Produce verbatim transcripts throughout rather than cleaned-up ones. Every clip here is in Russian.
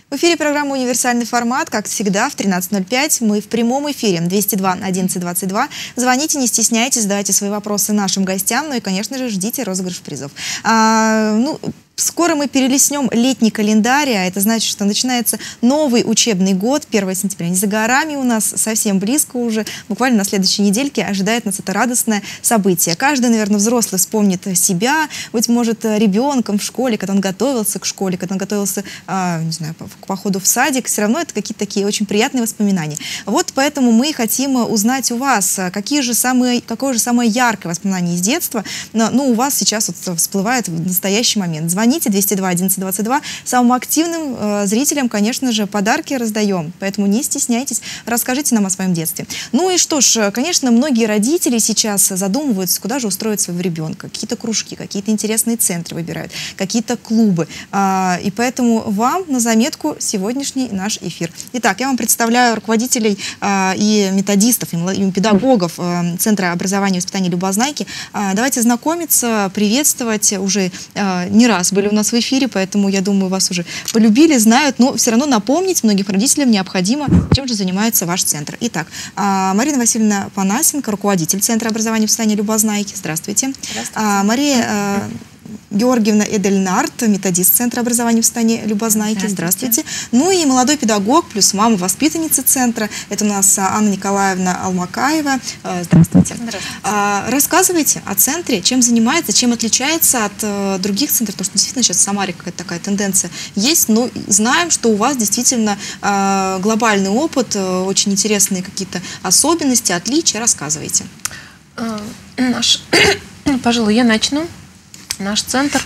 В эфире программа «Универсальный формат». Как всегда, в тринадцать ноль пять мы в прямом эфире двести два одиннадцать двадцать два. Звоните, не стесняйтесь, задавайте свои вопросы нашим гостям. Ну и, конечно же, ждите розыгрыш призов. А, ну, Скоро мы перелистнем летний календарь, а это значит, что начинается новый учебный год, первое сентября. Не за горами у нас, совсем близко уже, буквально на следующей недельке ожидает нас это радостное событие. Каждый, наверное, взрослый вспомнит себя, быть может, ребенком в школе, когда он готовился к школе, когда он готовился, а, не знаю, к походу в садик, все равно это какие-то такие очень приятные воспоминания. Вот поэтому мы хотим узнать у вас, какие же самые, какое же самое яркое воспоминание из детства, ну, у вас сейчас вот всплывает в настоящий момент. Звоните двести два одиннадцать двадцать два. Самым активным э, зрителям, конечно же, подарки раздаем. Поэтому не стесняйтесь, расскажите нам о своем детстве. Ну и что ж, конечно, многие родители сейчас задумываются, куда же устроить своего ребенка. Какие-то кружки, какие-то интересные центры выбирают, какие-то клубы. А, и поэтому вам на заметку сегодняшний наш эфир. Итак, я вам представляю руководителей а, и методистов, и, и педагогов а, Центра образования и воспитания Любознайки. А, давайте знакомиться, приветствовать. Уже а, не раз были у нас в эфире, поэтому, я думаю, вас уже полюбили, знают, но все равно напомнить многим родителям необходимо, чем же занимается ваш центр. Итак, Марина Васильевна Панасенко, руководитель Центра образования и воспитания Любознайки. Здравствуйте. Здравствуйте. Мария Георгиевна Эдельнард, методист Центра образования и воспитания Любознайки. Здравствуйте. Здравствуйте. Ну и молодой педагог, плюс мама воспитанница центра. Это у нас Анна Николаевна Алмакаева. Здравствуйте. Здравствуйте. А, рассказывайте о центре, чем занимается, чем отличается от а, других центров, потому что действительно сейчас в Самаре какая-то такая тенденция есть, но знаем, что у вас действительно а, глобальный опыт, а, очень интересные какие-то особенности, отличия. Рассказывайте. А, наш... Пожалуй, я начну. Наш центр,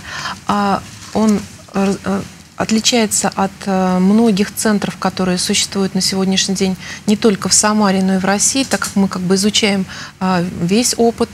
он отличается от многих центров, которые существуют на сегодняшний день не только в Самаре, но и в России, так как мы как бы изучаем весь опыт.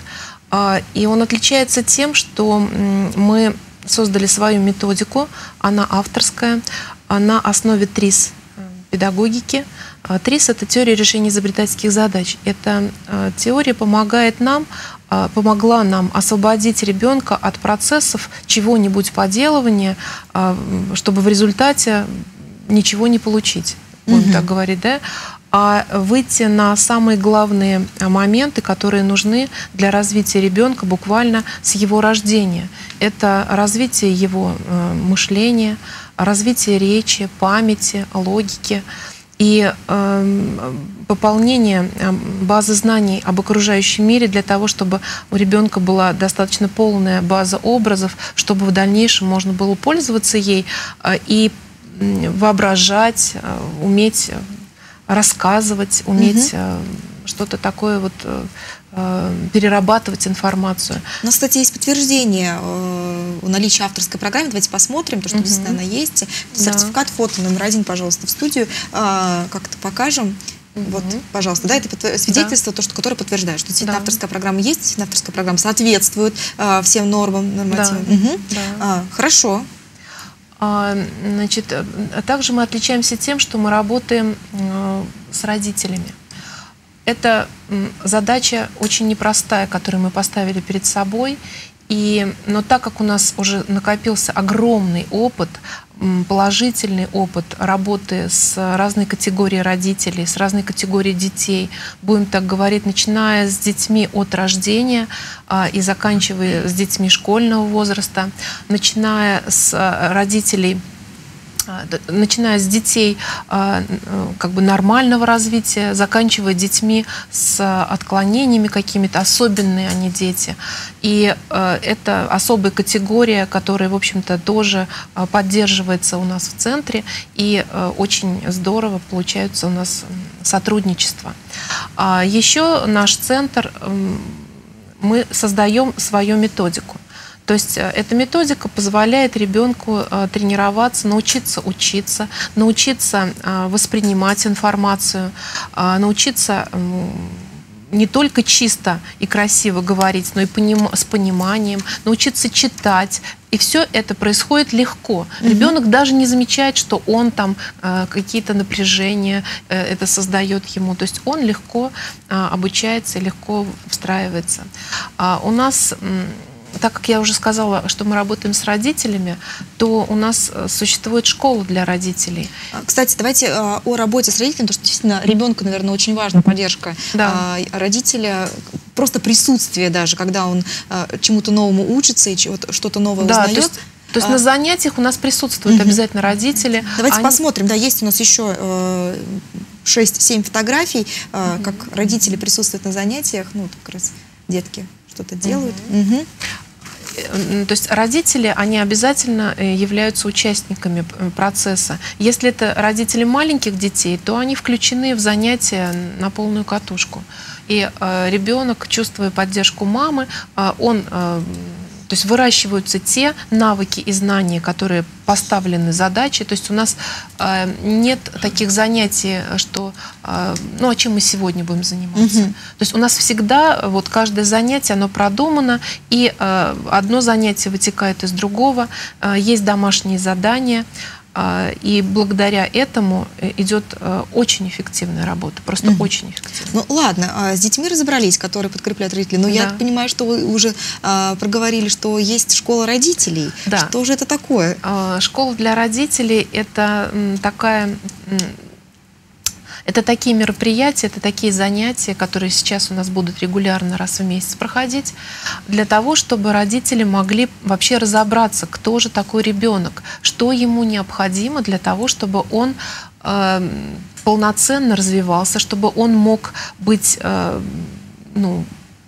И он отличается тем, что мы создали свою методику, она авторская, на основе ТРИЗ педагогики. ТРИЗ — это теория решения изобретательских задач. Эта теория помогает нам, помогла нам освободить ребенка от процессов чего-нибудь поделывания, чтобы в результате ничего не получить, будем угу. так говорить, да? А выйти на самые главные моменты, которые нужны для развития ребенка буквально с его рождения. Это развитие его мышления, развитие речи, памяти, логики и э, пополнение базы знаний об окружающем мире для того, чтобы у ребенка была достаточно полная база образов, чтобы в дальнейшем можно было пользоваться ей э, и воображать, э, уметь рассказывать, уметь э, что-то такое вот э, перерабатывать информацию. У нас, кстати, есть подтверждение э, о наличии авторской программы. Давайте посмотрим, то, что uh-huh. действительно она есть. Да. Сертификат, фото номер один, пожалуйста, в студию. Э, как-то покажем. Uh-huh. Вот, пожалуйста. Да, это свидетельство, да. то, что, которое подтверждает, что действительно да. авторская программа есть, действительно авторская программа соответствует э, всем нормам, нормативам. Да. Угу. Да. А, хорошо. Значит, также мы отличаемся тем, что мы работаем с родителями. Это задача очень непростая, которую мы поставили перед собой. И, но так как у нас уже накопился огромный опыт, положительный опыт работы с разной категорией родителей, с разной категорией детей, будем так говорить, начиная с детьми от рождения а, и заканчивая с детьми школьного возраста, начиная с а, родителей, а, начиная с детей а, как бы нормального развития, заканчивая детьми с отклонениями какими-то, особенные они дети. И э, это особая категория, которая, в общем-то, тоже э, поддерживается у нас в центре, и э, очень здорово получаются у нас сотрудничества. А еще наш центр, э, мы создаем свою методику. То есть э, эта методика позволяет ребенку э, тренироваться, научиться учиться, научиться э, воспринимать информацию, э, научиться э, не только чисто и красиво говорить, но и поним, с пониманием, научиться читать. И все это происходит легко. Mm-hmm. Ребенок даже не замечает, что он там э, какие-то напряжения э, это создает ему. То есть он легко э, обучается, легко встраивается. А у нас э, так как я уже сказала, что мы работаем с родителями, то у нас существует школа для родителей. Кстати, давайте о работе с родителями, потому что действительно ребенку, наверное, очень важна поддержка да. родителя, просто присутствие даже, когда он чему-то новому учится и что-то новое да, узнает. То есть, то есть а... на занятиях у нас присутствуют угу. обязательно родители. Давайте Они... посмотрим, да, есть у нас еще э, шесть-семь фотографий, э, угу. как родители присутствуют на занятиях, ну, как раз детки что-то делают. Угу. Угу. То есть родители, они обязательно являются участниками процесса. Если это родители маленьких детей, то они включены в занятия на полную катушку. И э, ребенок, чувствуя поддержку мамы, э, он... Э, То есть выращиваются те навыки и знания, которые поставлены задачей. То есть у нас э, нет таких занятий, что, э, ну, а чем мы сегодня будем заниматься. Mm-hmm. То есть у нас всегда, вот каждое занятие, оно продумано, и э, одно занятие вытекает из другого, э, есть домашние задания. И благодаря этому идет очень эффективная работа, просто mm-hmm. очень эффективная. Ну ладно, с детьми разобрались, которые подкрепляют родителей, но да. я понимаю, что вы уже а, проговорили, что есть школа родителей. Да. Что же это такое? Школа для родителей – это такая... Это такие мероприятия, это такие занятия, которые сейчас у нас будут регулярно раз в месяц проходить, для того, чтобы родители могли вообще разобраться, кто же такой ребенок, что ему необходимо для того, чтобы он э, полноценно развивался, чтобы он мог быть, э, ну,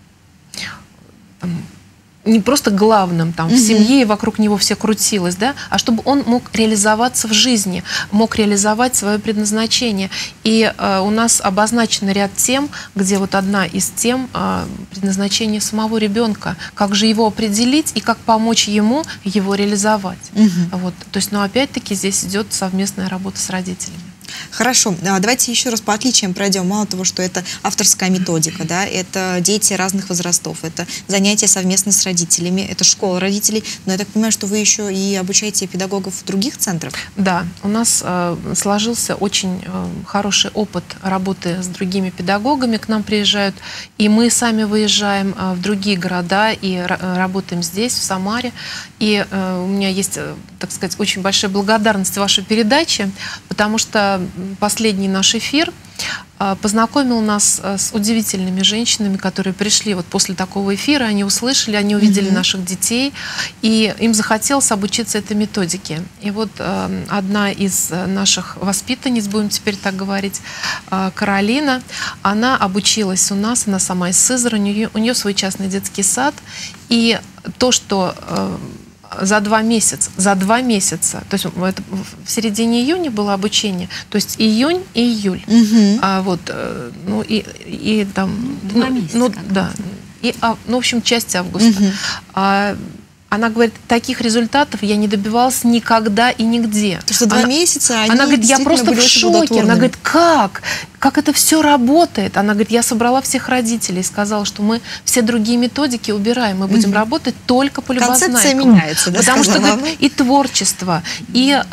там, не просто главным там, в семье, и вокруг него все крутилось, да, а чтобы он мог реализоваться в жизни, мог реализовать свое предназначение. И э, у нас обозначен ряд тем, где вот одна из тем э, предназначения самого ребенка, как же его определить и как помочь ему его реализовать. Угу. Вот. То есть, но опять-таки здесь идет совместная работа с родителями. Хорошо, давайте еще раз по отличиям пройдем. Мало того, что это авторская методика, да, это дети разных возрастов, это занятия совместно с родителями, это школа родителей, но я так понимаю, что вы еще и обучаете педагогов других центров? Да, у нас э, сложился очень э, хороший опыт работы с другими педагогами, к нам приезжают, и мы сами выезжаем э, в другие города и работаем здесь, в Самаре. И э, у меня есть, так сказать, очень большая благодарность вашей передаче, потому что последний наш эфир познакомил нас с удивительными женщинами, которые пришли вот после такого эфира, они услышали, они увидели mm-hmm. наших детей, и им захотелось обучиться этой методике. И вот э, одна из наших воспитанниц, будем теперь так говорить, э, Каролина, она обучилась у нас, она сама из Сызрани, у нее, у нее свой частный детский сад, и то, что... Э, За два месяца, за два месяца, то есть это в середине июня было обучение, то есть июнь и июль, угу. а, вот, ну и, и там, два ну, месяца, ну да, и, а, ну в общем часть августа. Угу. А, она говорит, таких результатов я не добивалась никогда и нигде. То, что два она, месяца они Она говорит, я просто в шоке. Она говорит, как? Как это все работает? Она говорит, я собрала всех родителей, сказала, что мы все другие методики убираем, мы будем mm-hmm. работать только по любознайкам. Концепция меняется, да? Потому что говорит, и творчество, и э,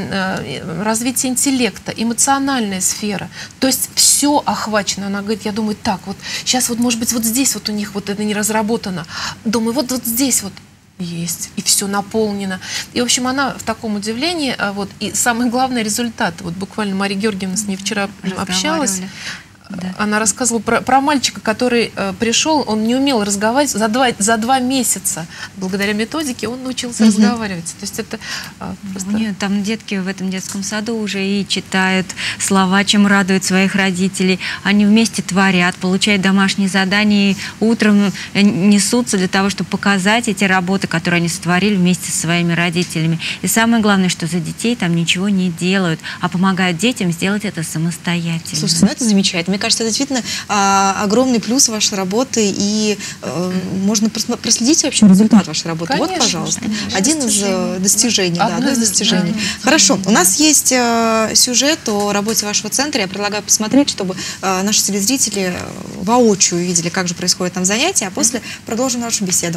э, развитие интеллекта, эмоциональная сфера. То есть все охвачено. Она говорит, я думаю, так, вот сейчас вот может быть вот здесь вот у них вот это не разработано. Думаю, вот, вот здесь вот. Есть, и все наполнено. И, в общем, она в таком удивлении, вот, и самый главный результат, вот буквально Мария Георгиевна с ней вчера общалась, да. Она рассказывала про, про мальчика, который э, пришел, он не умел разговаривать, за два, за два месяца, благодаря методике, он научился угу. разговаривать. То есть это э, просто... Нет, там детки в этом детском саду уже и читают слова, чем радуют своих родителей. Они вместе творят, получают домашние задания, и утром несутся для того, чтобы показать эти работы, которые они сотворили вместе со своими родителями. И самое главное, что за детей там ничего не делают, а помогают детям сделать это самостоятельно. Слушайте, ну это замечательно. Мне кажется, это действительно а, огромный плюс вашей работы, и а, можно проследить вообще результат вашей работы. Конечно, вот, пожалуйста, конечно. Один из достижений. Да, одно из достижений. Да. Хорошо, у нас есть а, сюжет о работе вашего центра. Я предлагаю посмотреть, чтобы а, наши телезрители воочию увидели, как же происходит там занятие, а после продолжим нашу беседу.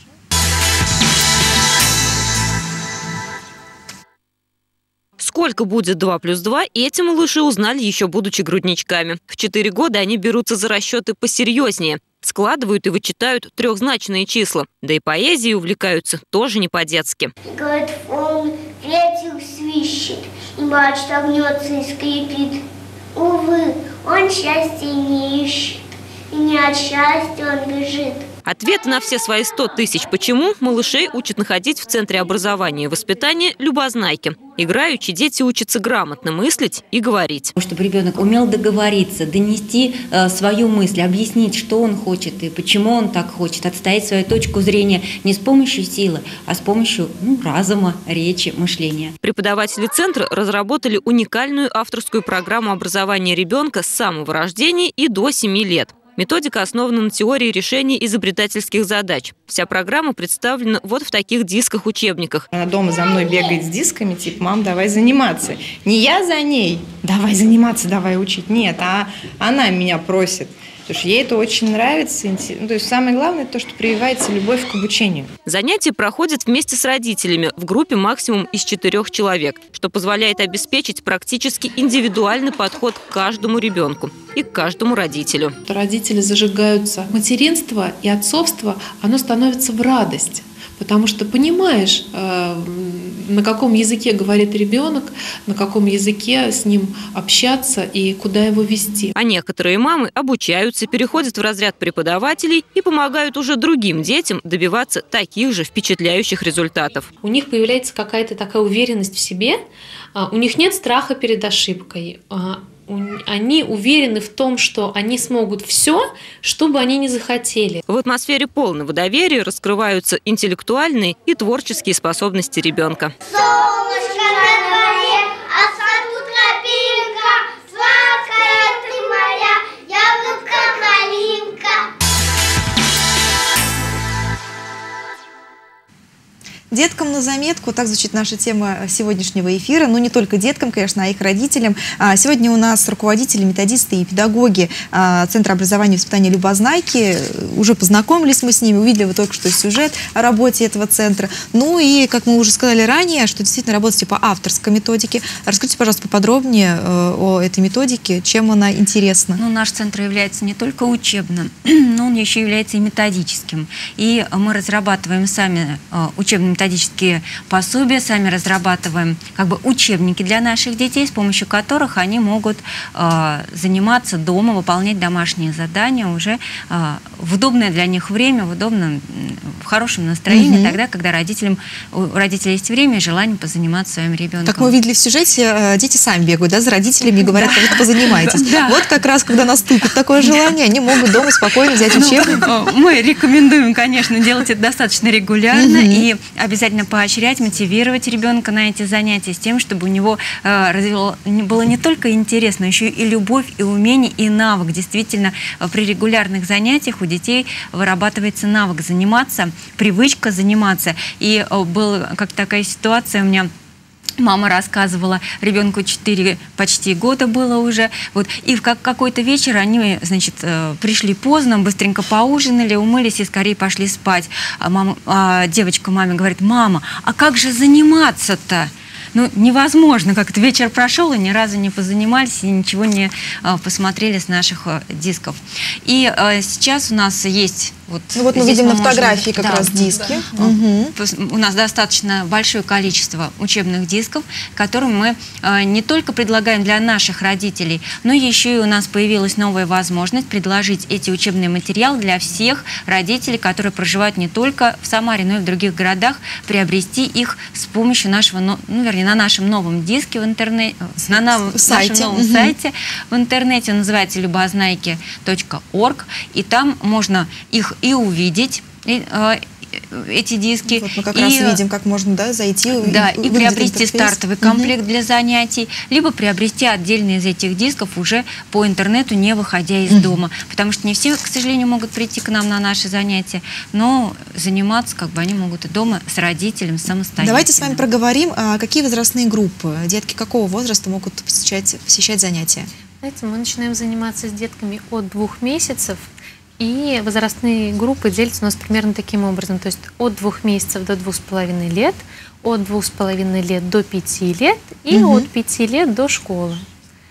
Сколько будет два плюс два, эти малыши узнали еще будучи грудничками. В четыре года они берутся за расчеты посерьезнее. складывают и вычитают трехзначные числа. Да и поэзией увлекаются тоже не по-детски. Говорит, он ветер свищет, и мачта гнется и скрипит. Увы, он счастья не ищет, и не от счастья он бежит. Ответы на все свои сто тысяч «почему» малышей учат находить в Центре образования и воспитания «Любознайки». Играючи, дети учатся грамотно мыслить и говорить. Чтобы ребенок умел договориться, донести э, свою мысль, объяснить, что он хочет и почему он так хочет, отстоять свою точку зрения не с помощью силы, а с помощью ну, разума, речи, мышления. Преподаватели Центра разработали уникальную авторскую программу образования ребенка с самого рождения и до семи лет. Методика основана на теории решения изобретательских задач. Вся программа представлена вот в таких дисках-учебниках. Она дома за мной бегает с дисками, типа, мам, давай заниматься. Не я за ней, давай заниматься, давай учить. Нет, а она меня просит. Потому что ей это очень нравится. Ну, то есть самое главное то, что прививается любовь к обучению. Занятия проходят вместе с родителями в группе максимум из четырех человек, что позволяет обеспечить практически индивидуальный подход к каждому ребенку и к каждому родителю. Родители зажигаются. Материнство и отцовство, оно становится в радость. Потому что понимаешь, на каком языке говорит ребенок, на каком языке с ним общаться и куда его вести. А некоторые мамы обучаются, переходят в разряд преподавателей и помогают уже другим детям добиваться таких же впечатляющих результатов. У них появляется какая-то такая уверенность в себе, у них нет страха перед ошибкой. Они уверены в том, что они смогут все, что бы они ни захотели. В атмосфере полного доверия раскрываются интеллектуальные и творческие способности ребенка. Солнышко на дворе, а в саду тропинка, сладкая ты моя, яблоко малинка. Деткам на заметку, так звучит наша тема сегодняшнего эфира. Ну, не только деткам, конечно, а их родителям. Сегодня у нас руководители, методисты и педагоги Центра образования и воспитания «Любознайки». Уже познакомились мы с ними, увидели вы только что сюжет о работе этого центра. Ну и, как мы уже сказали ранее, что действительно работаете по авторской методике. Расскажите, пожалуйста, поподробнее о этой методике, чем она интересна. Ну, наш центр является не только учебным, но он еще является и методическим. И мы разрабатываем сами учебные методические пособия, сами разрабатываем как бы учебники для наших детей, с помощью которых они могут э, заниматься дома, выполнять домашние задания уже э, в удобное для них время, в удобном, в хорошем настроении, угу. тогда, когда родителям, у родителей есть время и желание позаниматься своим ребенком. Как мы увидели в сюжете, дети сами бегают, да, за родителями и говорят, что позанимайтесь. Вот как раз, когда наступит такое желание, они могут дома спокойно взять учебник. Мы рекомендуем, конечно, делать это достаточно регулярно и обязательно поощрять, мотивировать ребенка на эти занятия с тем, чтобы у него э, развило, было не только интерес, но еще и любовь, и умение, и навык. Действительно, при регулярных занятиях у детей вырабатывается навык заниматься, привычка заниматься. И э, была как такая ситуация у меня. Мама рассказывала, ребенку четыре почти года было уже. Вот, и в какой-то вечер они, значит, пришли поздно, быстренько поужинали, умылись и скорее пошли спать. А мама, а девочка маме говорит: мама, а как же заниматься-то? Ну, невозможно, как-то вечер прошел, и ни разу не позанимались, и ничего не а, посмотрели с наших а, дисков. И а, сейчас у нас есть... Вот, ну, вот мы видим на фотографии можем, как да, раз диски. Да. Угу. У нас достаточно большое количество учебных дисков, которые мы э, не только предлагаем для наших родителей, но еще и у нас появилась новая возможность предложить эти учебные материалы для всех родителей, которые проживают не только в Самаре, но и в других городах, приобрести их с помощью нашего, ну, вернее, на нашем новом диске в интернете, на новом, нашем новом угу. сайте в интернете, он называется любознайки точка орг, и там можно их и увидеть, и, э, эти диски. Вот мы как и, раз видим, как можно, да, зайти да, и, и приобрести стартовый комплект угу. для занятий, либо приобрести отдельные из этих дисков уже по интернету, не выходя из угу. дома. Потому что не все, к сожалению, могут прийти к нам на наши занятия, но заниматься как бы они могут и дома с родителем самостоятельно. Давайте с вами проговорим, а какие возрастные группы, детки какого возраста могут посещать, посещать занятия? Знаете, мы начинаем заниматься с детками от двух месяцев. И возрастные группы делятся у нас примерно таким образом. То есть от двух месяцев до двух с половиной лет, от двух с половиной лет до пяти лет и угу. от пяти лет до школы.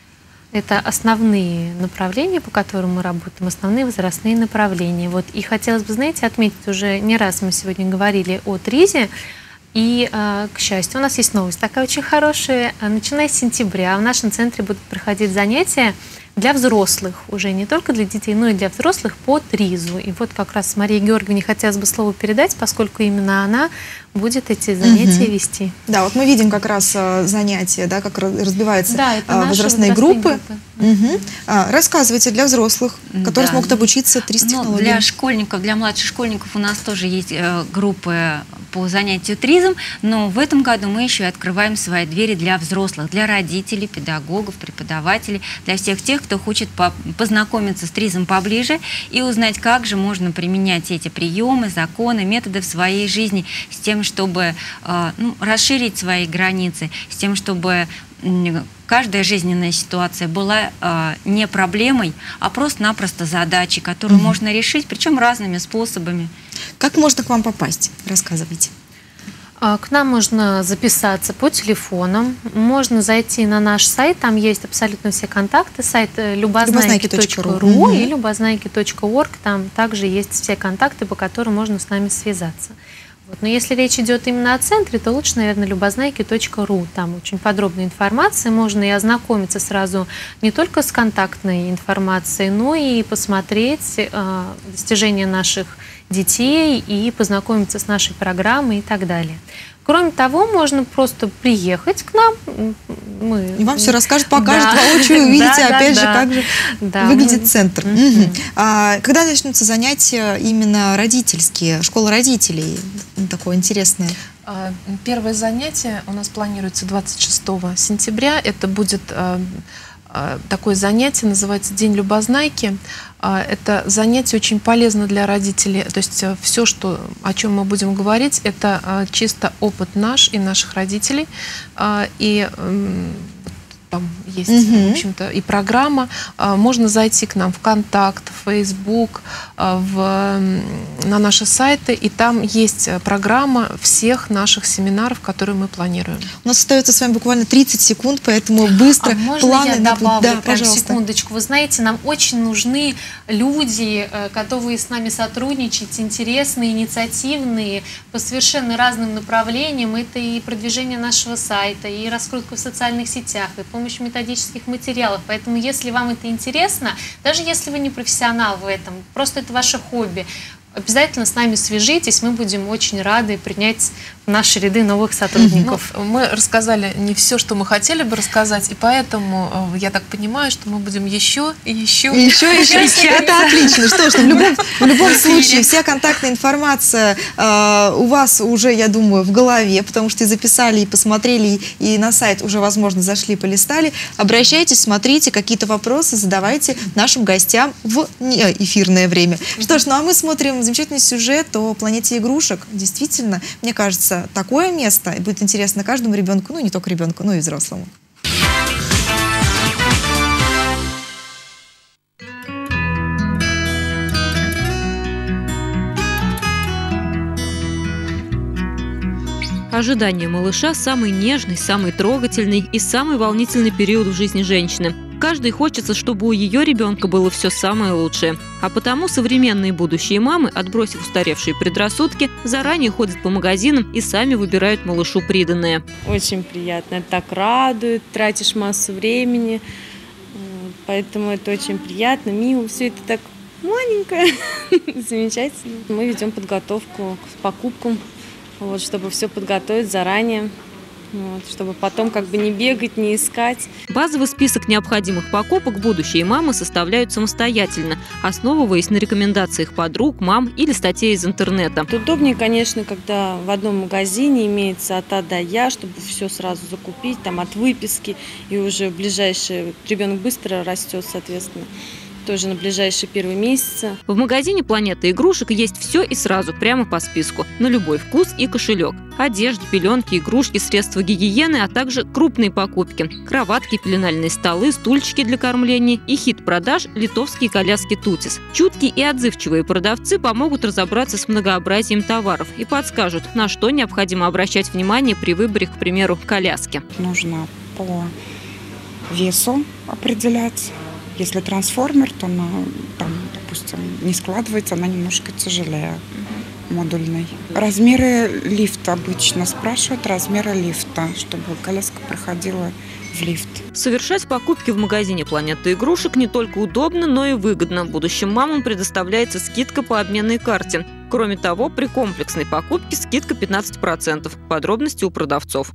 Это основные направления, по которым мы работаем, основные возрастные направления. Вот. И хотелось бы, знаете, отметить, уже не раз мы сегодня говорили о ТРИЗе, и, к счастью, у нас есть новость такая очень хорошая. Начиная с сентября в нашем центре будут проходить занятия для взрослых, уже не только для детей, но и для взрослых по ТРИЗу. И вот как раз Марии Георгиевне хотелось бы слово передать, поскольку именно она будет эти занятия угу. вести. Да, вот мы видим как раз а, занятия, да, как разбиваются да, это а, возрастные, возрастные группы. группы. Угу. А, рассказывайте для взрослых, которые да. смогут обучиться ТРИЗ-технологиям. Ну, для школьников, для младших школьников у нас тоже есть э, группы по занятию ТРИЗом, но в этом году мы еще и открываем свои двери для взрослых, для родителей, педагогов, преподавателей, для всех тех, кто хочет по познакомиться с ТРИЗом поближе и узнать, как же можно применять эти приемы, законы, методы в своей жизни с тем, чтобы э, ну, расширить свои границы, с тем, чтобы каждая жизненная ситуация была э, не проблемой, а просто-напросто задачей, которую угу. можно решить, причем разными способами. Как можно к вам попасть? Рассказывайте. К нам можно записаться по телефонам, можно зайти на наш сайт, там есть абсолютно все контакты, сайт любознайки точка ру угу. и любознайки точка орг, там также есть все контакты, по которым можно с нами связаться. Вот. Но если речь идет именно о центре, то лучше, наверное, любознайки точка ру. Там очень подробная информация, можно и ознакомиться сразу не только с контактной информацией, но и посмотреть э, достижения наших детей и познакомиться с нашей программой и так далее. Кроме того, можно просто приехать к нам. Мы... И вам все расскажут, покажут, да. воочию увидите, да, опять да, же, да. как же да, выглядит мы... центр. Mm-hmm. Угу. А, когда начнутся занятия именно родительские, школа родителей? Такое интересное. Первое занятие у нас планируется двадцать шестого сентября. Это будет такое занятие, называется «День любознайки». Это занятие очень полезно для родителей. То есть все, что, о чем мы будем говорить, это чисто опыт наш и наших родителей. И там есть, угу. в общем-то, и программа. Можно зайти к нам в Контакт, в Фейсбук, в, на наши сайты, и там есть программа всех наших семинаров, которые мы планируем. У нас остается с вами буквально тридцать секунд, поэтому быстро. А можно планы я добавлю, да, прям пожалуйста. секундочку? Вы знаете, нам очень нужны люди, готовые с нами сотрудничать, интересные, инициативные, по совершенно разным направлениям. Это и продвижение нашего сайта, и раскрутка в социальных сетях, и помощь методических материалов. Поэтому, если вам это интересно, даже если вы не профессионал в этом, просто это ваше хобби, обязательно с нами свяжитесь, мы будем очень рады принять в наши ряды новых сотрудников. Ну, мы рассказали не все, что мы хотели бы рассказать, и поэтому я так понимаю, что мы будем еще и еще и еще, и еще. еще. Это отлично. Что ж, в любом, в любом случае, вся контактная информация э, у вас уже, я думаю, в голове, потому что и записали, и посмотрели, и на сайт уже, возможно, зашли, полистали. Обращайтесь, смотрите, какие-то вопросы задавайте нашим гостям в эфирное время. Что ж, ну а мы смотрим замечательный сюжет о планете игрушек. Действительно, мне кажется, такое место будет интересно каждому ребенку, ну не только ребенку, но и взрослому. Ожидание малыша – самый нежный, самый трогательный и самый волнительный период в жизни женщины. Каждой хочется, чтобы у ее ребенка было все самое лучшее. А потому современные будущие мамы, отбросив устаревшие предрассудки, заранее ходят по магазинам и сами выбирают малышу приданное. Очень приятно, это так радует, тратишь массу времени, поэтому это очень приятно, мило, все это так маленькое, замечательно. Мы ведем подготовку к покупкам, вот, чтобы все подготовить заранее. Вот, чтобы потом как бы не бегать, не искать. Базовый список необходимых покупок будущие мамы составляют самостоятельно, основываясь на рекомендациях подруг, мам или статей из интернета. Это удобнее, конечно, когда в одном магазине имеется от А до Я, чтобы все сразу закупить, там от выписки, и уже ближайший ребенок быстро растет, соответственно. Тоже на ближайшие первые месяцы. В магазине «Планета игрушек» есть все и сразу, прямо по списку, на любой вкус и кошелек. Одежда, пеленки, игрушки, средства гигиены, а также крупные покупки. Кроватки, пеленальные столы, стульчики для кормления и хит продаж литовские коляски «Тутис». Чуткие и отзывчивые продавцы помогут разобраться с многообразием товаров и подскажут, на что необходимо обращать внимание при выборе, к примеру, коляски. Нужно по весу определять. Если трансформер, то она, там, допустим, не складывается, она немножко тяжелее модульной. Размеры лифта обычно спрашивают, размеры лифта, чтобы коляска проходила в лифт. Совершать покупки в магазине «Планета игрушек» не только удобно, но и выгодно. Будущим мамам предоставляется скидка по обменной карте. Кроме того, при комплексной покупке скидка пятнадцать процентов. Подробности у продавцов.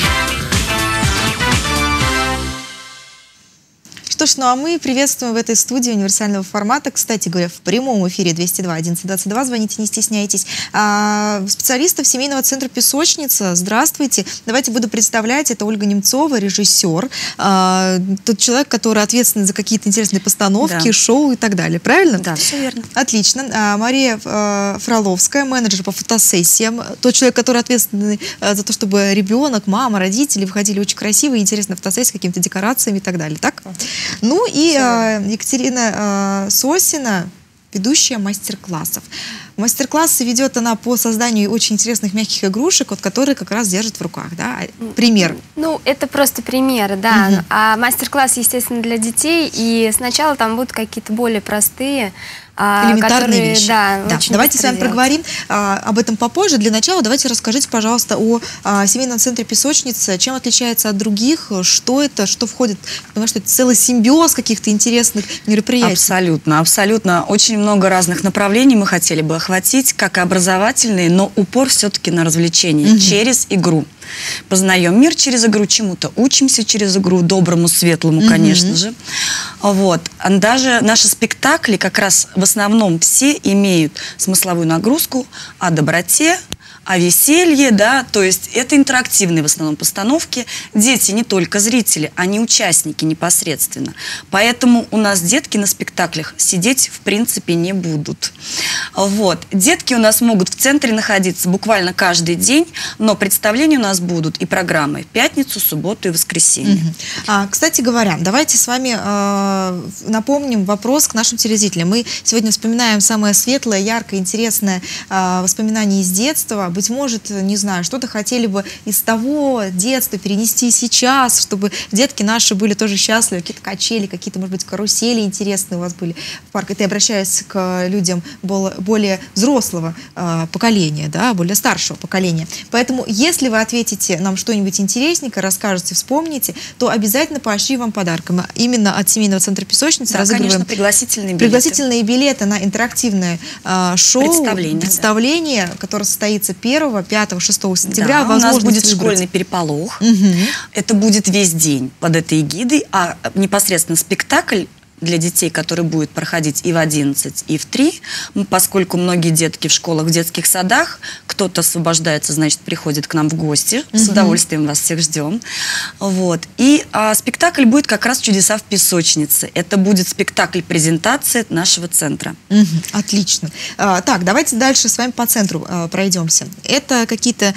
Что ж, ну а мы приветствуем в этой студии универсального формата. Кстати говоря, в прямом эфире двести два одиннадцать двадцать два. Звоните, не стесняйтесь. А, специалистов семейного центра «Песочница». Здравствуйте. Давайте буду представлять. Это Ольга Немцова, режиссер. А, тот человек, который ответственный за какие-то интересные постановки, да. шоу и так далее. Правильно? Да, все верно. Отлично. А, Мария а, Фроловская, менеджер по фотосессиям. Тот человек, который ответственный а, за то, чтобы ребенок, мама, родители выходили очень красивые, интересные фотосессии с какими-то декорациями и так далее. Так? Ну и э, Екатерина э, Сосина, ведущая мастер-классов. Мастер-классы ведет она по созданию очень интересных мягких игрушек, вот, которые как раз держит в руках. Да? Пример. Ну, это просто пример, да. Угу. А мастер-класс, естественно, для детей. И сначала там будут какие-то более простые, элементарные которые, вещи. Да, да. Давайте с вами делать. проговорим а, об этом попозже. Для начала давайте расскажите, пожалуйста, о а, семейном центре «Песочница». Чем отличается от других? Что это? Что входит? Потому что это целый симбиоз каких-то интересных мероприятий. Абсолютно, абсолютно. Очень много разных направлений мы хотели бы охватить, как и образовательные, но упор все-таки на развлечения угу. через игру. Познаем мир через игру, чему-то учимся через игру, доброму, светлому, mm-hmm. конечно же. Вот. Даже наши спектакли как раз в основном все имеют смысловую нагрузку о доброте, о веселье, да, то есть это интерактивные в основном постановки. Дети не только зрители, они участники непосредственно. Поэтому у нас детки на спектаклях сидеть в принципе не будут. Вот. Детки у нас могут в центре находиться буквально каждый день, но представления у нас будут и программы в пятницу, субботу и воскресенье. Угу. А, кстати говоря, давайте с вами э, напомним вопрос к нашим телезрителям. Мы сегодня вспоминаем самое светлое, яркое, интересное э, воспоминание из детства. Быть может, не знаю, что-то хотели бы из того детства перенести сейчас, чтобы детки наши были тоже счастливы, какие-то качели, какие-то, может быть, карусели интересные у вас были в парке. Это я обращаюсь к людям более взрослого э, поколения, да, более старшего поколения. Поэтому, если вы ответите нам что-нибудь интересненькое, расскажете, вспомните, то обязательно поощрим вам подарком. Именно от семейного центра «Песочница» да, разыгрываем конечно, пригласительные билеты. Пригласительные билеты на интерактивное э, шоу, представление, представление да. которое состоится первого, пятого, шестого сентября. Да, у нас будет выбрать. школьный переполох. Угу. Это будет весь день под этой эгидой, а непосредственно спектакль для детей, который будет проходить и в одиннадцать, и в три, поскольку многие детки в школах, в детских садах, кто-то освобождается, значит, приходит к нам в гости, угу. с удовольствием вас всех ждем. Вот. И а, спектакль будет как раз «Чудеса в песочнице». Это будет спектакль-презентация нашего центра. Угу. Отлично. А, так, давайте дальше с вами по центру а, пройдемся. Это какие-то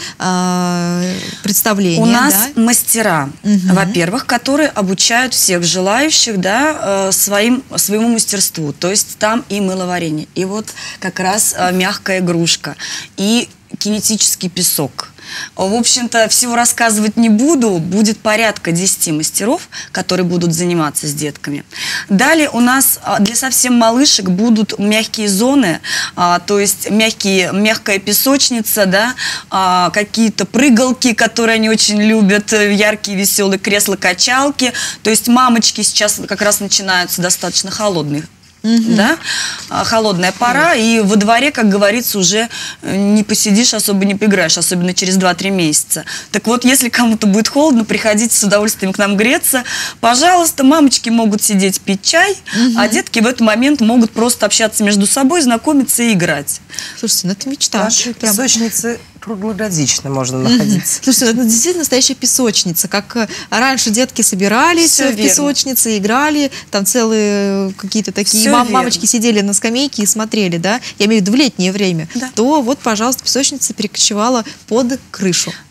а, представления? У нас да? мастера, угу. во-первых, которые обучают всех желающих, да, с Своим, своему мастерству, то есть там и мыловарение, и вот как раз а, мягкая игрушка, и кинетический песок. В общем-то, всего рассказывать не буду, будет порядка десяти мастеров, которые будут заниматься с детками. Далее у нас для совсем малышек будут мягкие зоны, а, то есть мягкие, мягкая песочница, да, а, какие-то прыгалки, которые они очень любят, яркие, веселые кресла-качалки. То есть мамочки сейчас как раз начинаются достаточно холодные. Угу. Да? Холодная пора, и во дворе, как говорится, уже не посидишь, особо не поиграешь, особенно через два-три месяца. Так вот, если кому-то будет холодно, приходите с удовольствием к нам греться. Пожалуйста, мамочки могут сидеть пить чай, угу. а детки в этот момент могут просто общаться между собой, знакомиться и играть. Слушайте, ну это мечта. Наши песочницы круглогодично можно находиться. Слушайте, это действительно настоящая песочница. Как раньше детки собирались Все в верно. песочнице, играли, там целые какие-то такие мам, мамочки сидели на скамейке и смотрели, да, я имею в виду в летнее время, да. то вот, пожалуйста, песочница перекочевала под крышу.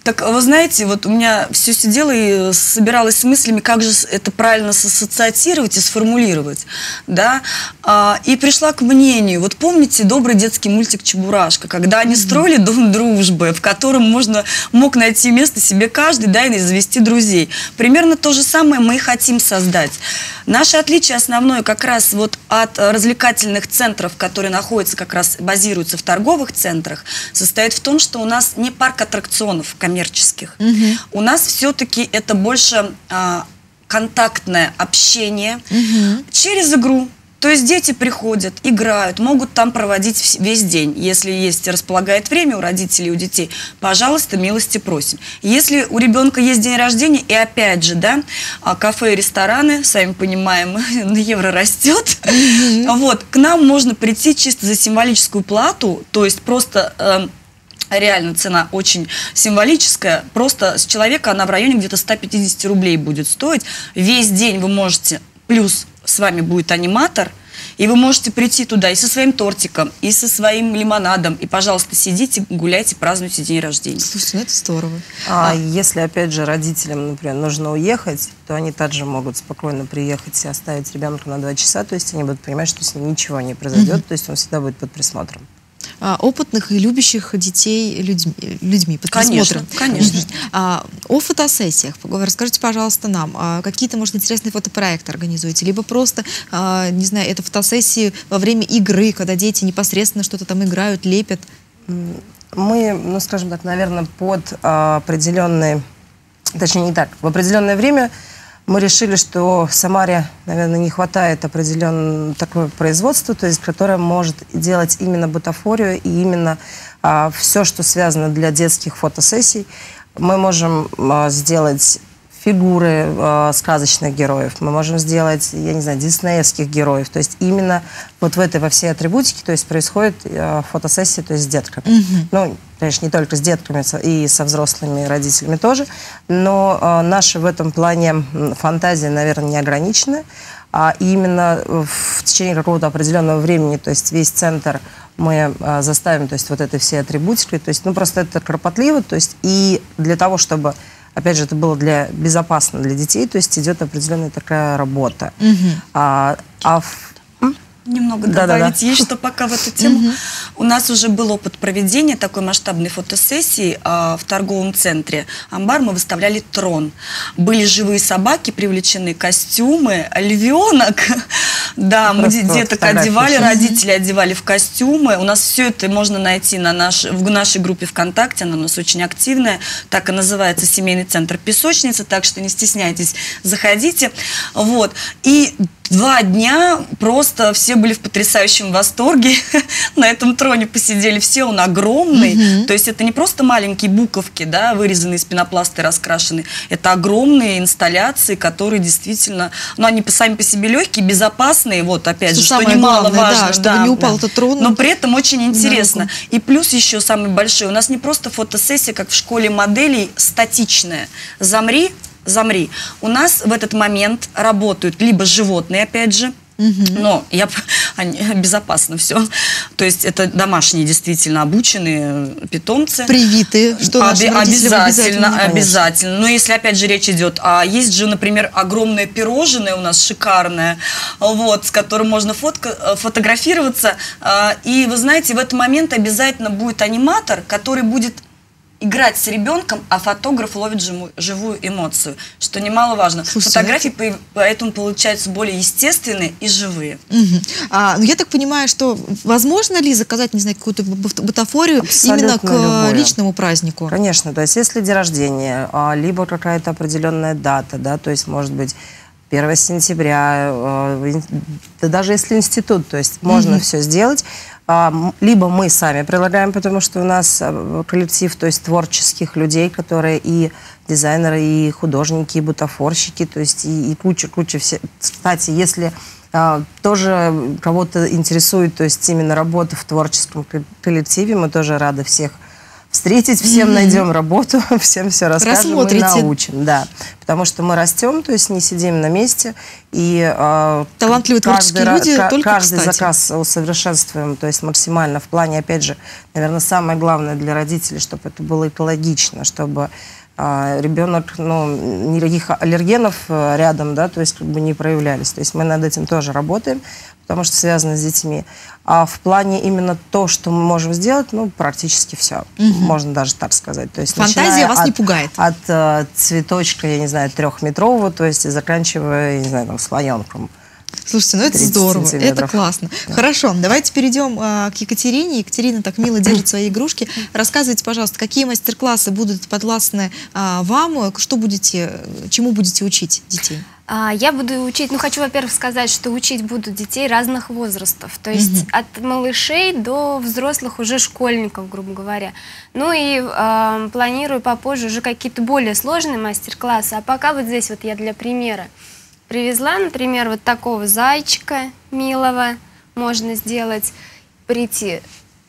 Так, вы знаете, вот у меня все сидела и собиралась с мыслями, как же это правильно сассоциатировать и сформулировать, да, а, и пришла к мнению, вот помните добрый детский мультик «Чебурашка», когда они строили дом дружбы, в котором можно, мог найти место себе каждый, да, и завести друзей. Примерно то же самое мы и хотим создать. Наше отличие основное как раз вот от развлекательных центров, которые находятся, как раз базируются в торговых центрах, состоит в том, что у нас не парк аттракционов коммерческих. Угу. У нас все-таки это больше а, контактное общение угу. через игру. То есть дети приходят, играют, могут там проводить весь день. Если есть, располагает время у родителей, у детей, пожалуйста, милости просим. Если у ребенка есть день рождения, и опять же, да, кафе и рестораны, сами понимаем, евро растет, mm-hmm. вот, к нам можно прийти чисто за символическую плату, то есть просто... Э, реально цена очень символическая. Просто с человека она в районе где-то ста пятидесяти рублей будет стоить. Весь день вы можете, плюс с вами будет аниматор, и вы можете прийти туда и со своим тортиком, и со своим лимонадом, и, пожалуйста, сидите, гуляйте, празднуйте день рождения. Слушайте, ну это здорово. А, а если, опять же, родителям, например, нужно уехать, то они также могут спокойно приехать и оставить ребенка на два часа, то есть они будут понимать, что с ним ничего не произойдет, mm-hmm. то есть он всегда будет под присмотром. А, опытных и любящих детей людьми, людьми под конечно, присмотром. Конечно. А, о фотосессиях. Расскажите, пожалуйста, нам, а какие-то, может, интересные фотопроекты организуете, либо просто, а, не знаю, это фотосессии во время игры, когда дети непосредственно что-то там играют, лепят? Мы, ну, скажем так, наверное, под а, определенные, точнее, не так, в определенное время мы решили, что в Самаре, наверное, не хватает определенного такого производства, то есть, которое может делать именно бутафорию и именно а, все, что связано для детских фотосессий. Мы можем а, сделать фигуры а, сказочных героев, мы можем сделать, я не знаю, диснеевских героев. То есть именно вот в этой, во всей атрибутике, то есть происходит а, фотосессия, то есть с детками. Mm-hmm. Ну, конечно, не только с детками, и со взрослыми родителями тоже, но а, наша в этом плане фантазия, наверное, не ограничена, а именно в течение какого-то определенного времени, то есть весь центр мы а, заставим, то есть вот этой всей атрибутикой, то есть, ну, просто это кропотливо, то есть и для того, чтобы, опять же, это было для, безопасно для детей, то есть идет определенная такая работа. Mm-hmm. а, а в... Немного да, добавить да, да. есть, что пока в эту тему. Mm-hmm. У нас уже был опыт проведения такой масштабной фотосессии а, в торговом центре «Амбар». Мы выставляли трон. Были живые собаки, привлечены костюмы, львенок. Да, мы деток одевали, родители одевали в костюмы. У нас все это можно найти на наш, в нашей группе ВКонтакте. Она у нас очень активная. Так и называется «Семейный центр Песочница». Так что не стесняйтесь, заходите. Вот. И два дня просто все были в потрясающем восторге. На этом троне посидели все, он огромный. Mm-hmm. То есть это не просто маленькие буковки, да, вырезанные из пенопласта и раскрашены. Это огромные инсталляции, которые действительно, ну, они сами по себе легкие, безопасные. Вот, опять что же, что немаловажно. Да, чтобы да, не упал да. этот трон. Но при этом очень интересно. И плюс еще самый большой. У нас не просто фотосессия, как в школе моделей, статичная. Замри, замри. У нас в этот момент работают либо животные, опять же, угу. но я, они, безопасно все. То есть это домашние, действительно обученные питомцы. Привитые, что Оби обязательно, обязательно, обязательно. Но если опять же речь идет, а есть же, например, огромное пирожное у нас шикарное, вот, с которым можно фотка, фотографироваться. И вы знаете, в этот момент обязательно будет аниматор, который будет играть с ребенком, а фотограф ловит живую, живую эмоцию, что немаловажно. Слушайте, фотографии это... поэтому получаются более естественные и живые. Угу. А, ну, я так понимаю, что возможно ли заказать, не знаю, какую-то бутафорию абсолютно именно к любое. Личному празднику? Конечно, то есть если день рождения, либо какая-то определенная дата, да, то есть может быть первое сентября, да даже если институт, то есть можно угу. все сделать. Либо мы сами предлагаем, потому что у нас коллектив, то есть творческих людей, которые и дизайнеры, и художники, и бутафорщики, то есть и куча-куча все. Кстати, если а, тоже кого-то интересует, то есть именно работа в творческом коллективе, мы тоже рады всех встретить, всем mm-hmm. найдем работу, всем все расскажем и научим. Да. Потому что мы растем, то есть не сидим на месте. И э, талантливые творческие люди к- только каждый кстати. заказ усовершенствуем, то есть максимально в плане, опять же, наверное, самое главное для родителей, чтобы это было экологично, чтобы э, ребенок, ну, никаких аллергенов э, рядом, да, то есть как бы не проявлялись. То есть мы над этим тоже работаем, потому что связано с детьми. А в плане именно то, что мы можем сделать, ну, практически все. Угу. Можно даже так сказать. То есть, фантазия вас от, не пугает? От э, цветочка, я не знаю, трехметрового, то есть и заканчивая, я не знаю, там, слоненком. Слушайте, ну это здорово, это классно. Да. Хорошо, давайте перейдем а, к Екатерине. Екатерина так мило держит свои игрушки. Рассказывайте, пожалуйста, какие мастер-классы будут подвластны а, вам, что будете, чему будете учить детей? Я буду учить, ну хочу, во-первых, сказать, что учить буду детей разных возрастов, то есть mm-hmm. от малышей до взрослых уже школьников, грубо говоря. Ну и э, планирую попозже уже какие-то более сложные мастер-классы, а пока вот здесь вот я для примера привезла, например, вот такого зайчика милого можно сделать, прийти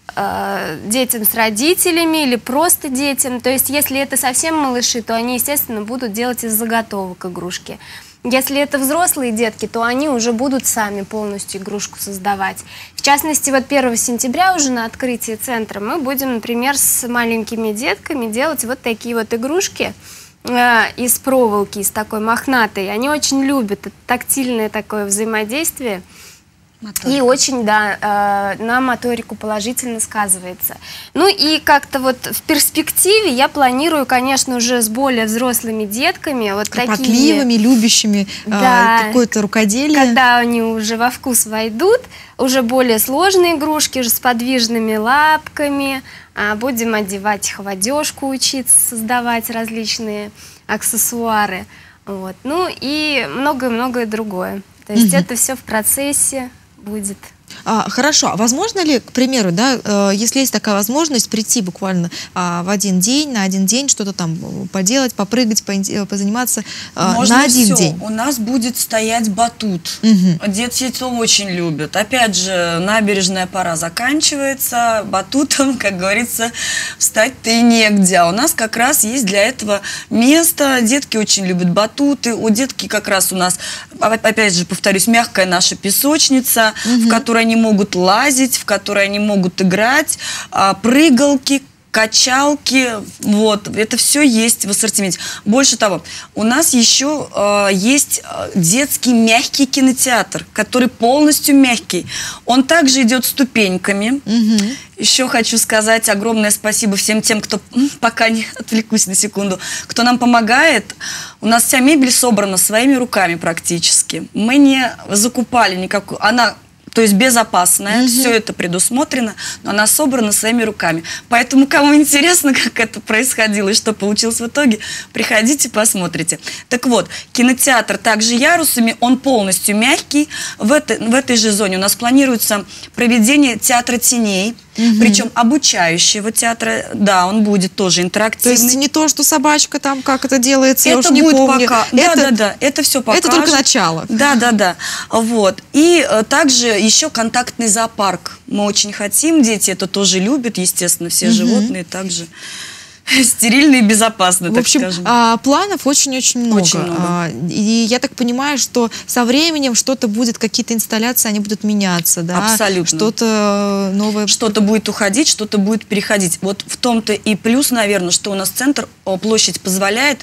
э, детям с родителями или просто детям, то есть если это совсем малыши, то они, естественно, будут делать из заготовок игрушки. Если это взрослые детки, то они уже будут сами полностью игрушку создавать. В частности, вот первого сентября уже на открытии центра мы будем, например, с маленькими детками делать вот такие вот игрушки э, из проволоки, из такой мохнатой. Они очень любят это тактильное такое взаимодействие. Моторика. И очень, да, э, на моторику положительно сказывается. Ну и как-то вот в перспективе я планирую, конечно, уже с более взрослыми детками. Вот кропотливыми, такие, любящими да, э, какое-то рукоделие. Когда они уже во вкус войдут, уже более сложные игрушки, уже с подвижными лапками. Э, будем одевать их в одежку, учиться создавать различные аксессуары. Вот. Ну и многое-многое другое. То есть mm-hmm. это все в процессе будет. А, хорошо, а возможно ли, к примеру, да, э, если есть такая возможность прийти буквально а, в один день, на один день, что-то там поделать, попрыгать, позаниматься а, на один все. день? У нас будет стоять батут. Угу. Дети это очень любят. Опять же, набережная пора заканчивается, батутом, как говорится, встать-то и негде. А у нас как раз есть для этого место. Детки очень любят батуты. У детки как раз у нас, опять же, повторюсь, мягкая наша песочница, угу. в которой они могут лазить, в которой они могут играть, прыгалки, качалки, вот, это все есть в ассортименте. Больше того, у нас еще э, есть детский мягкий кинотеатр, который полностью мягкий. Он также идет ступеньками. Угу. Еще хочу сказать огромное спасибо всем тем, кто, пока не отвлекусь на секунду, кто нам помогает. У нас вся мебель собрана своими руками практически. Мы не закупали никакую, она... То есть безопасная, mm-hmm. все это предусмотрено, но она собрана своими руками. Поэтому, кому интересно, как это происходило и что получилось в итоге, приходите, посмотрите. Так вот, кинотеатр также ярусами, он полностью мягкий. В этой, в этой же зоне у нас планируется проведение театра теней. Угу. Причем обучающего театра, да, он будет тоже интерактивный. То есть не то, что собачка там, как это делается, это я уж не будет помню. Пока. Да, это, да, да, это все покажет. Это только начало. Да, да, да. Вот. И э, также еще контактный зоопарк. Мы очень хотим, дети это тоже любят, естественно, все угу. животные также. Стерильно и безопасно, в так общем, скажем. А, планов очень-очень много. Очень много. А, и я так понимаю, что со временем что-то будет, какие-то инсталляции, они будут меняться, да? Абсолютно. Что-то новое. Что-то будет уходить, что-то будет переходить. Вот в том-то и плюс, наверное, что у нас центр, площадь позволяет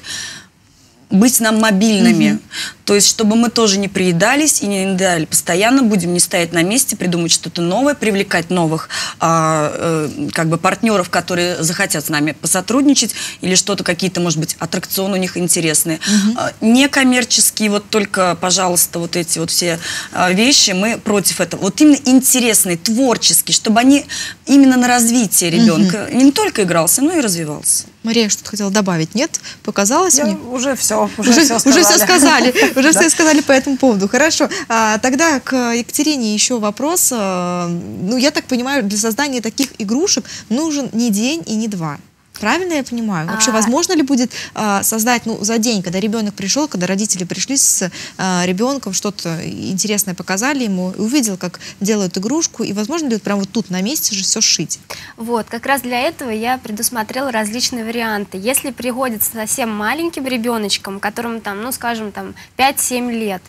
быть нам мобильными. Угу. То есть, чтобы мы тоже не приедались и не недали. Постоянно будем не стоять на месте, придумать что-то новое, привлекать новых а, э, как бы партнеров, которые захотят с нами посотрудничать, или что-то, какие-то, может быть, аттракционы у них интересные. Угу. А, некоммерческие, вот только, пожалуйста, вот эти вот все а, вещи, мы против этого. Вот именно интересные, творческие, чтобы они именно на развитие ребенка угу. не только игрался, но и развивался. Мария что-то хотела добавить, нет? Показалось Я мне? Уже все, уже, уже все сказали. Уже все сказали, уже все сказали по этому поводу. Хорошо. А, тогда к Екатерине еще вопрос. А, ну, я так понимаю, для создания таких игрушек нужен не день и не два. Правильно я понимаю? Вообще, А... возможно ли будет а, создать, ну, за день, когда ребенок пришел, когда родители пришли с а, ребенком, что-то интересное показали ему, и увидел, как делают игрушку, и возможно ли вот прямо вот тут на месте же все сшить? Вот, как раз для этого я предусмотрела различные варианты. Если приходит совсем маленьким ребеночком, которому там, ну, скажем, там пять-семь лет,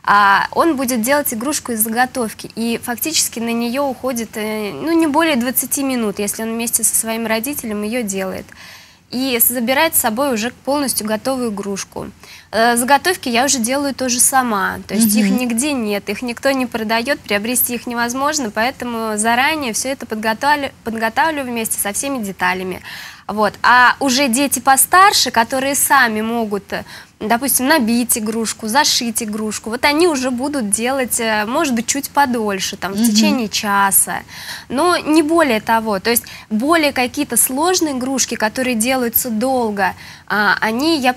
а он будет делать игрушку из заготовки, и фактически на нее уходит, ну, не более двадцати минут, если он вместе со своим родителем ее делает. И забирает с собой уже полностью готовую игрушку. Заготовки я уже делаю тоже сама, то есть mm-hmm. их нигде нет, их никто не продает, приобрести их невозможно, поэтому заранее все это подготавливаю, подготавливаю вместе со всеми деталями. Вот. А уже дети постарше, которые сами могут, допустим, набить игрушку, зашить игрушку, вот они уже будут делать, может быть, чуть подольше, там, в mm-hmm. течение часа, но не более того. То есть более какие-то сложные игрушки, которые делаются долго, они, я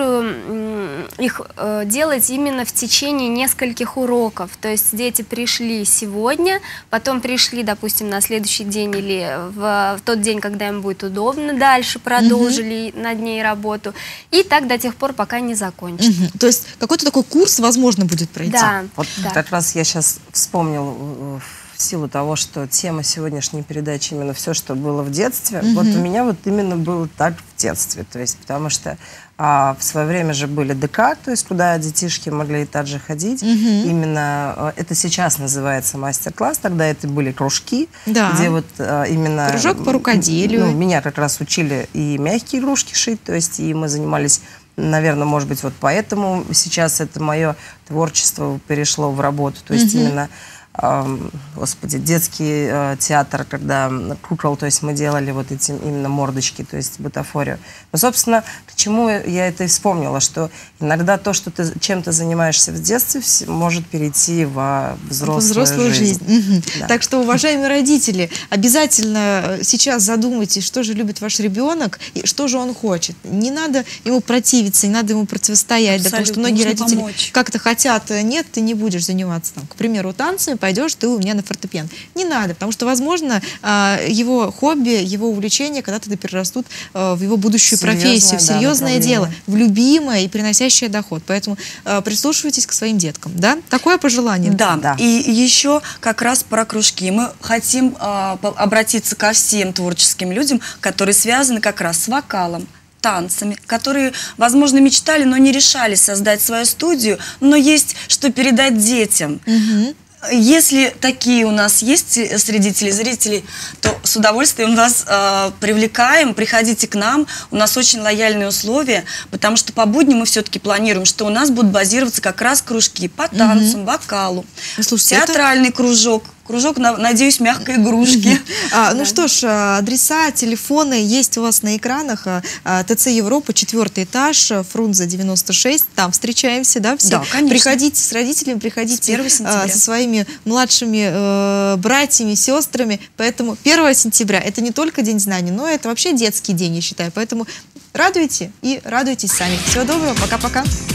планирую их делать именно в течение нескольких уроков. То есть дети пришли сегодня, потом пришли, допустим, на следующий день или в, в тот день, когда им будет удобно, дальше продолжили mm-hmm. над ней работу. И так до тех пор, пока не закончат. Mm-hmm. То есть какой-то такой курс, возможно, будет пройти? Да. Вот да. как раз я сейчас вспомнил, в силу того, что тема сегодняшней передачи именно все, что было в детстве, mm-hmm. вот у меня вот именно было так в детстве. То есть потому что а, в свое время же были ДК, то есть куда детишки могли также ходить. Mm-hmm. Именно это сейчас называется мастер-класс, тогда это были кружки, да. где вот а, именно... Кружок по рукоделию. Ну, меня как раз учили и мягкие игрушки шить, то есть и мы занимались... Наверное, может быть, вот поэтому сейчас это мое творчество перешло в работу. То есть mm-hmm. именно, э, господи, детский э, театр, когда кукол, то есть мы делали вот эти именно мордочки, то есть бутафорию. Но, собственно, к чему я это и вспомнила, что иногда то, что ты чем-то занимаешься в детстве, может перейти во взрослую, взрослую жизнь. жизнь. Угу. Да. Так что, уважаемые родители, обязательно сейчас задумайтесь, что же любит ваш ребенок и что же он хочет. Не надо ему противиться, не надо ему противостоять, да, потому что многие родители как-то хотят, нет, ты не будешь заниматься, там, к примеру, танцами, пойдешь ты у меня на фортепиано. Не надо, потому что, возможно, его хобби, его увлечения когда-то перерастут в его будущую серьезное, профессию, в серьезное да, дело, в любимое и приносящее доход. Поэтому прислушивайтесь к своим деткам. Да? Такое пожелание. Да, да. И еще как раз про кружки. Мы хотим э, обратиться ко всем творческим людям, которые связаны как раз с вокалом, танцами, которые, возможно, мечтали, но не решались создать свою студию, но есть что передать детям. Угу. Если такие у нас есть среди телезрителей, то с удовольствием вас э, привлекаем, приходите к нам, у нас очень лояльные условия, потому что по будням мы все-таки планируем, что у нас будут базироваться как раз кружки по танцам, угу. вокалу, слушайте, театральный это... кружок. Кружок, надеюсь, мягкой игрушки. А, ну что ж, адреса, телефоны есть у вас на экранах. ТЦ Европа, четвертый этаж, Фрунзе девяносто шесть. Там встречаемся, да, все? Да, конечно. Приходите с родителями, приходите а, со своими младшими э, братьями, сестрами. Поэтому первого сентября это не только День знаний, но это вообще детский день, я считаю. Поэтому радуйте и радуйтесь сами. Всего доброго, пока-пока.